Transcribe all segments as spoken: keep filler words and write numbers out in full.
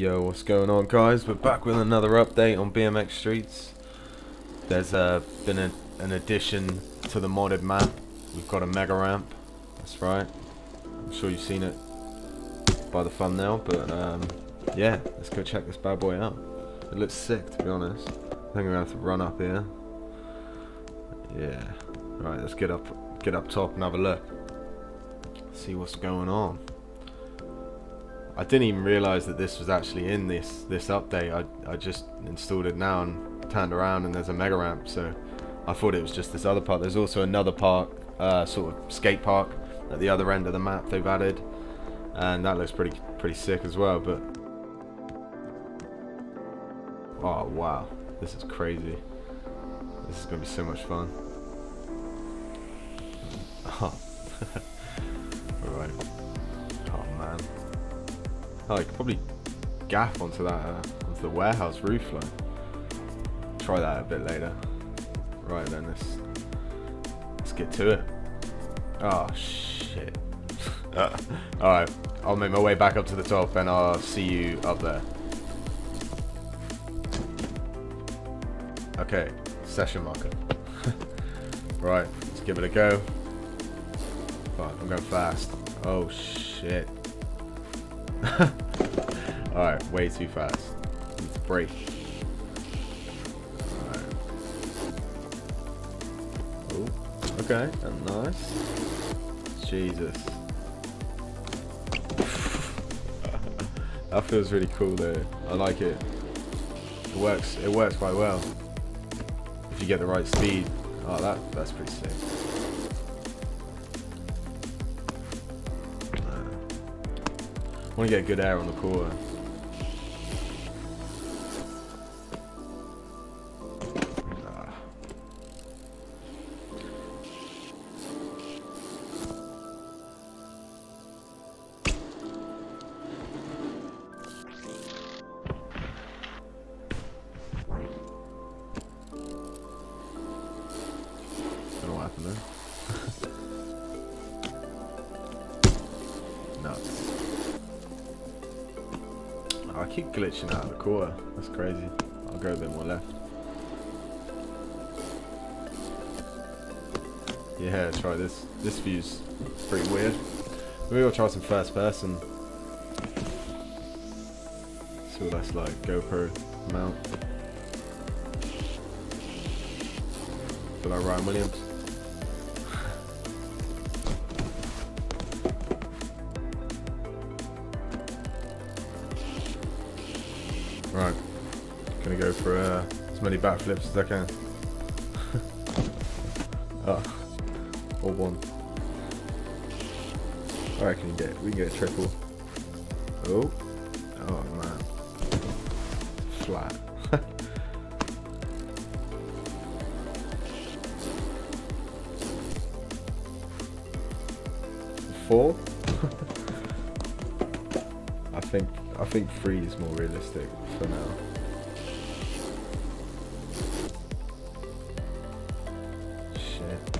Yo, what's going on, guys? We're back with another update on B M X Streets. There's uh, been a, an addition to the modded map. We've got a mega ramp. That's right. I'm sure you've seen it by the thumbnail, but um, yeah, let's go check this bad boy out. It looks sick, to be honest. I think I'm gonna have to run up here. Yeah. Right, let's get up, get up top and have a look. See what's going on. I didn't even realise that this was actually in this this update. I, I just installed it now and turned around and there's a mega ramp, so I thought it was just this other part. There's also another park, uh, sort of skate park at the other end of the map they've added, and that looks pretty pretty sick as well. But oh wow, this is crazy. This is gonna be so much fun. Oh. Alright. Oh man. Oh, I could probably gaff onto that, uh, onto the warehouse roof line. Try that a bit later. Right then, let's let's get to it. Oh shit. uh, Alright, I'll make my way back up to the top and I'll see you up there. Okay, session marker. Right, let's give it a go. Fuck, I'm going fast. Oh shit. Alright, way too fast. Need to brake. Alright. Oh, okay, that's nice. Jesus. That feels really cool though. I like it. It works it works quite well. If you get the right speed. Oh, that that's pretty sick. I want to get good air on the core. Ah. Don't know what happened there. Nuts. I keep glitching out of the corner. That's crazy. I'll go a bit more left. Yeah, try this. This view's pretty weird. Maybe I'll try some first person. See what that's like. GoPro mount. Feel like Ryan Williams. Right, gonna go for uh, as many backflips as I can. Oh, or one. I reckon you get we can get a triple. Oh, oh man, flat. Four. I think. I think three is more realistic for now. Shit.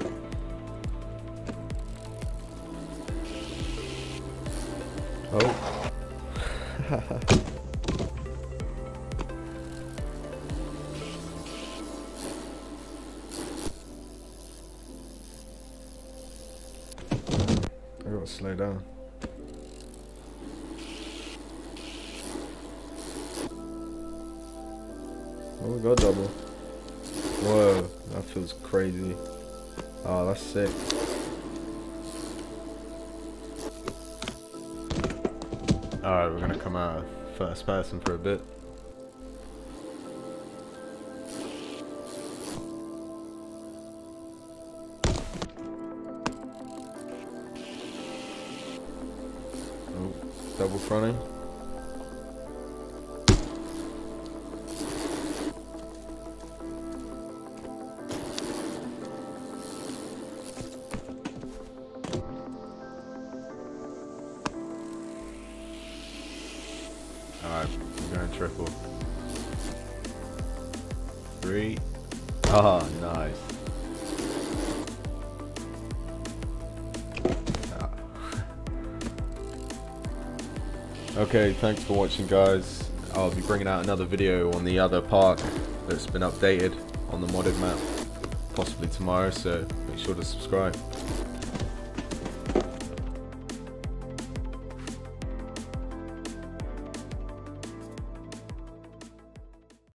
Oh. I gotta slow down. Oh, we got double. Whoa, that feels crazy. Oh, that's sick. Alright, we're gonna come out first person for a bit. Oh, double fronting. Alright, I'm going triple. Three. Oh, nice. Ah. Okay, thanks for watching, guys. I'll be bringing out another video on the other park that's been updated on the modded map, possibly tomorrow, so make sure to subscribe.